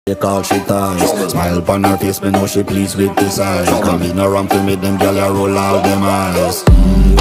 Call she ties. Smile upon her face, me know she pleased with this eye. Come in around to meet them, girl, I roll out them eyes.